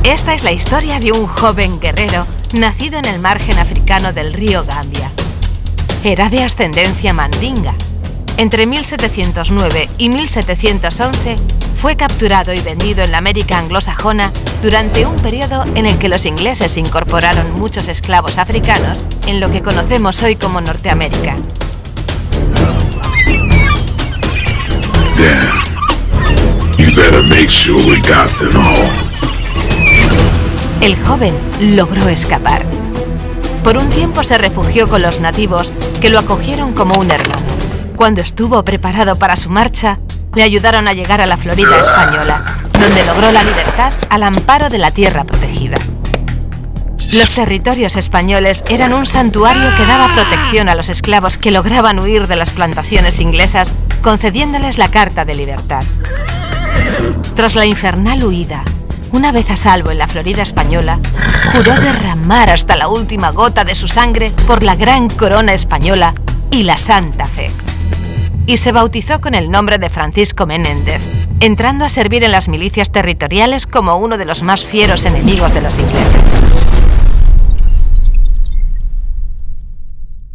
Esta es la historia de un joven guerrero nacido en el margen africano del río Gambia. Era de ascendencia mandinga. Entre 1709 y 1711 fue capturado y vendido en la América anglosajona durante un periodo en el que los ingleses incorporaron muchos esclavos africanos en lo que conocemos hoy como Norteamérica. Damn. You better make sure we got them all. El joven logró escapar. Por un tiempo se refugió con los nativos, que lo acogieron como un hermano. Cuando estuvo preparado para su marcha, le ayudaron a llegar a la Florida española, donde logró la libertad al amparo de la tierra protegida. Los territorios españoles eran un santuario que daba protección a los esclavos que lograban huir de las plantaciones inglesas, concediéndoles la Carta de Libertad. Tras la infernal huida, una vez a salvo en la Florida española, juró derramar hasta la última gota de su sangre por la gran corona española y la Santa Fe. Y se bautizó con el nombre de Francisco Menéndez, entrando a servir en las milicias territoriales como uno de los más fieros enemigos de los ingleses.